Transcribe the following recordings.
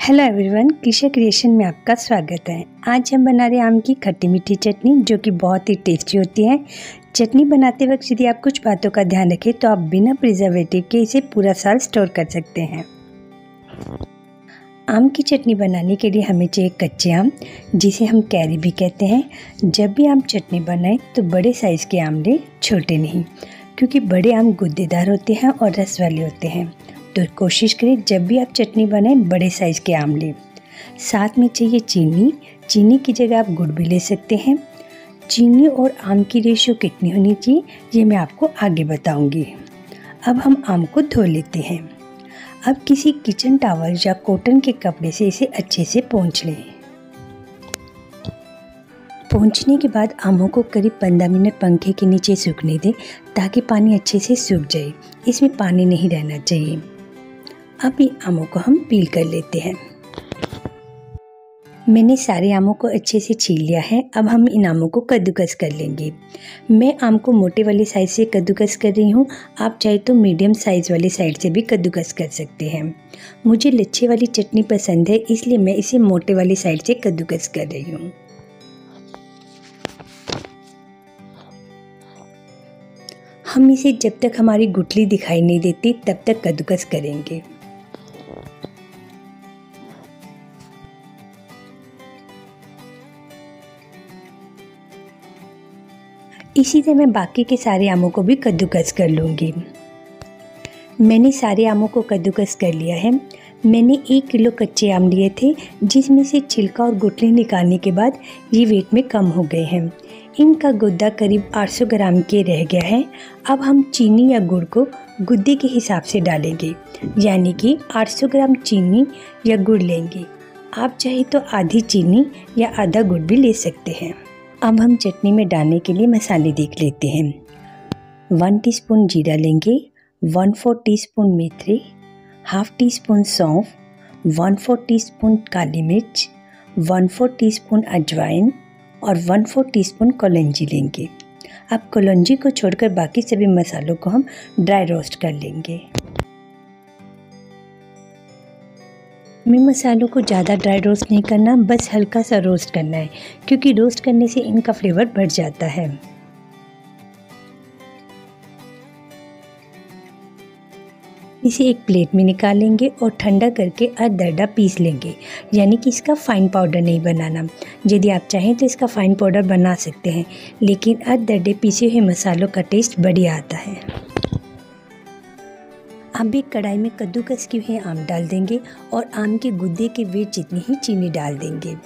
Hello everyone, Krisha creation में आपका स्वागत है। आज हम बना रहे हैं आम की खट्टी मीठी चटनी, जो कि बहुत ही टेस्टी होती है। चटनी बनाते वक्त यदि आप कुछ बातों का ध्यान रखें तो आप बिना प्रिजर्वेटिव के इसे पूरा साल स्टोर कर सकते हैं। आम की चटनी बनाने के लिए हमें चाहिए कच्चे आम, जिसे हम कैरी भी कहते हैं। जब भी आम चटनी बनाएं तो बड़े साइज़ के आम लें, छोटे नहीं, क्योंकि बड़े आम गुद्देदार होते हैं और रस वाले होते हैं। तो कोशिश करें जब भी आप चटनी बनाएं बड़े साइज़ के आम लें। साथ में चाहिए चीनी की जगह आप गुड़ भी ले सकते हैं। चीनी और आम की रेशियो कितनी होनी चाहिए ये मैं आपको आगे बताऊंगी। अब हम आम को धो लेते हैं। अब किसी किचन टॉवल या कॉटन के कपड़े से इसे अच्छे से पोंछ लें। पोंछने के बाद आमों को करीब 15 मिनट पंखे के नीचे सूखने दें, ताकि पानी अच्छे से सूख जाए। इसमें पानी नहीं रहना चाहिए। अब इन आमों को हम पील कर लेते हैं। मैंने सारे आमों को अच्छे से छील लिया है। अब हम इन आमों को कद्दूकस कर लेंगे। मैं आम को मोटे वाली साइज़ से कद्दूकस कर रही हूँ। आप चाहे तो मीडियम साइज़ वाली साइड से भी कद्दूकस कर सकते हैं। मुझे लच्छे वाली चटनी पसंद है, इसलिए मैं इसे मोटे वाली साइड से कद्दूकस कर रही हूँ। हम इसे जब तक हमारी गुठली दिखाई नहीं देती तब तक कद्दूकस करेंगे। इसी तरह मैं बाकी के सारे आमों को भी कद्दूकस कर लूँगी। मैंने सारे आमों को कद्दूकस कर लिया है। मैंने 1 किलो कच्चे आम लिए थे, जिसमें से छिलका और गुठली निकालने के बाद ये वेट में कम हो गए हैं। इनका गुद्दा करीब 800 ग्राम के रह गया है। अब हम चीनी या गुड़ को गुद्दे के हिसाब से डालेंगे, यानी कि 800 ग्राम चीनी या गुड़ लेंगे। आप चाहे तो आधी चीनी या आधा गुड़ भी ले सकते हैं। अब हम चटनी में डालने के लिए मसाले देख लेते हैं। 1 टीस्पून जीरा लेंगे, 1/4 टीस्पून मेथी, ½ टीस्पून सौंफ, 1/4 टीस्पून काली मिर्च, 1/4 टीस्पून अजवाइन और 1/4 टीस्पून कलौंजी लेंगे। अब कलौंजी को छोड़कर बाकी सभी मसालों को हम ड्राई रोस्ट कर लेंगे। हमें मसालों को ज़्यादा ड्राई रोस्ट नहीं करना, बस हल्का सा रोस्ट करना है, क्योंकि रोस्ट करने से इनका फ्लेवर बढ़ जाता है। इसे एक प्लेट में निकालेंगे और ठंडा करके अदरदा पीस लेंगे, यानी कि इसका फाइन पाउडर नहीं बनाना। यदि आप चाहें तो इसका फाइन पाउडर बना सकते हैं, लेकिन अदरदे पीसे हुए मसालों का टेस्ट बढ़िया आता है। अब एक कढ़ाई में कद्दूकस किए हुए आम डाल देंगे और आम के गुद्दे के वेट जितनी ही चीनी डाल देंगे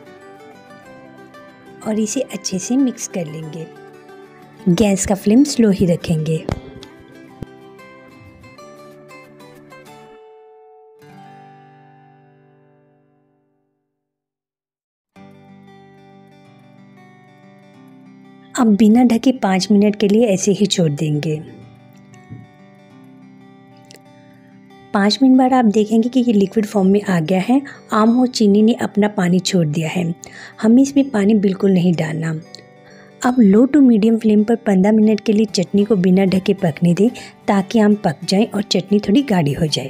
और इसे अच्छे से मिक्स कर लेंगे। गैस का फ्लेम स्लो ही रखेंगे। अब बिना ढके 5 मिनट के लिए ऐसे ही छोड़ देंगे। 5 मिनट बाद आप देखेंगे कि ये लिक्विड फॉर्म में आ गया है। आम और चीनी ने अपना पानी छोड़ दिया है। हमें इसमें पानी बिल्कुल नहीं डालना। अब लो टू मीडियम फ्लेम पर 15 मिनट के लिए चटनी को बिना ढके पकने दें, ताकि आम पक जाए और चटनी थोड़ी गाढ़ी हो जाए।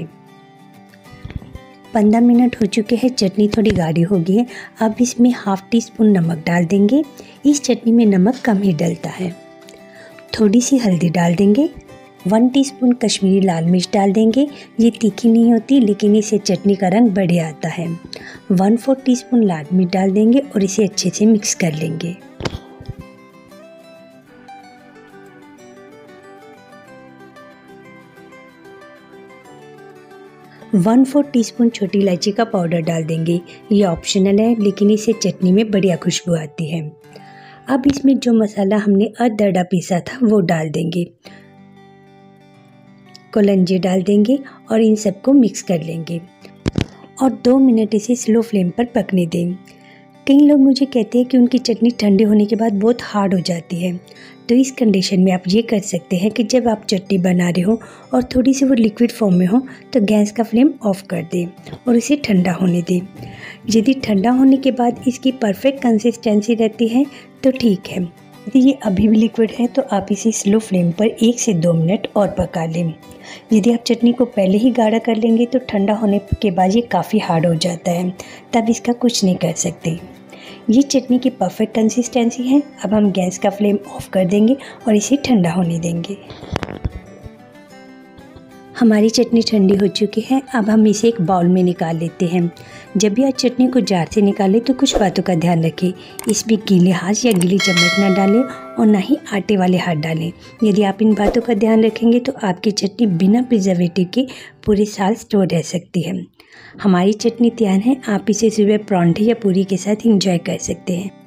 15 मिनट हो चुके हैं, चटनी थोड़ी गाढ़ी हो गई है। अब इसमें ½ टीस्पून नमक डाल देंगे। इस चटनी में नमक कम ही डलता है। थोड़ी सी हल्दी डाल देंगे। 1 टीस्पून कश्मीरी लाल मिर्च डाल देंगे। ये तीखी नहीं होती, लेकिन इससे चटनी का रंग बढ़िया आता है। 1/4 टीस्पून लाल मिर्च डाल देंगे और इसे अच्छे से मिक्स कर लेंगे। वन 1/4 टीस्पून छोटी इलायची का पाउडर डाल देंगे। ये ऑप्शनल है, लेकिन इससे चटनी में बढ़िया खुशबू आती है। अब इसमें जो मसाला हमने अदरदा पीसा था वो डाल देंगे, कलौंजी डाल देंगे और इन सबको मिक्स कर लेंगे और 2 मिनट इसे स्लो फ्लेम पर पकने दें। कई लोग मुझे कहते हैं कि उनकी चटनी ठंडे होने के बाद बहुत हार्ड हो जाती है। तो इस कंडीशन में आप ये कर सकते हैं कि जब आप चटनी बना रहे हो और थोड़ी सी वो लिक्विड फॉर्म में हो, तो गैस का फ्लेम ऑफ कर दें और इसे ठंडा होने दें। यदि ठंडा होने के बाद इसकी परफेक्ट कंसिस्टेंसी रहती है तो ठीक है, यदि ये अभी भी लिक्विड है तो आप इसे स्लो फ्लेम पर 1 से 2 मिनट और पका लें। यदि आप चटनी को पहले ही गाढ़ा कर लेंगे तो ठंडा होने के बाद ये काफ़ी हार्ड हो जाता है, तब इसका कुछ नहीं कर सकते। ये चटनी की परफेक्ट कंसिस्टेंसी है। अब हम गैस का फ्लेम ऑफ कर देंगे और इसे ठंडा होने देंगे। हमारी चटनी ठंडी हो चुकी है। अब हम इसे एक बाउल में निकाल लेते हैं। जब भी आप चटनी को जार से निकालें तो कुछ बातों का ध्यान रखें। इसमें गीले हाथ या गीली चम्मच न डालें और ना ही आटे वाले हाथ डालें। यदि आप इन बातों का ध्यान रखेंगे तो आपकी चटनी बिना प्रिजर्वेटिव के पूरे साल स्टोर रह सकती है। हमारी चटनी तैयार है। आप इसे सुबह परांठे या पूरी के साथ एंजॉय कर सकते हैं।